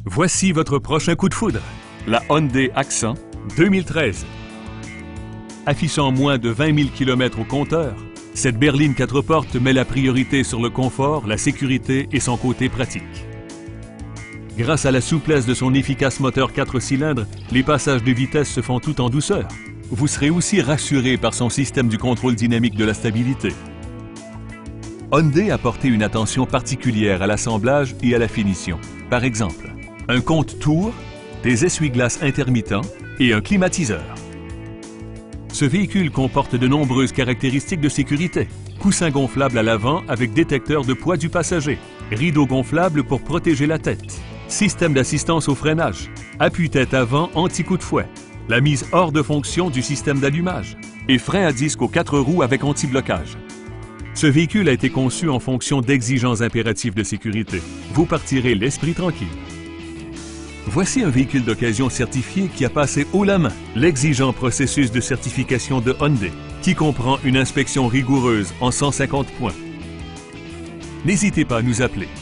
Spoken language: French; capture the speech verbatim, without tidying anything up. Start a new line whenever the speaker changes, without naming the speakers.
Voici votre prochain coup de foudre, la Hyundai Accent deux mille treize. Affichant moins de vingt mille kilomètres au compteur, cette berline quatre portes met la priorité sur le confort, la sécurité et son côté pratique. Grâce à la souplesse de son efficace moteur quatre cylindres, les passages de vitesse se font tout en douceur. Vous serez aussi rassuré par son système du contrôle dynamique de la stabilité. Hyundai a porté une attention particulière à l'assemblage et à la finition. Par exemple, un compte-tours, des essuie-glaces intermittents et un climatiseur. Ce véhicule comporte de nombreuses caractéristiques de sécurité. Coussin gonflable à l'avant avec détecteur de poids du passager. Rideau gonflable pour protéger la tête. Système d'assistance au freinage. Appuie-tête avant anti-coup de fouet. La mise hors de fonction du système d'allumage. Et frein à disque aux quatre roues avec anti-blocage. Ce véhicule a été conçu en fonction d'exigences impératives de sécurité. Vous partirez l'esprit tranquille. Voici un véhicule d'occasion certifié qui a passé haut la main l'exigeant processus de certification de Hyundai, qui comprend une inspection rigoureuse en cent cinquante points. N'hésitez pas à nous appeler.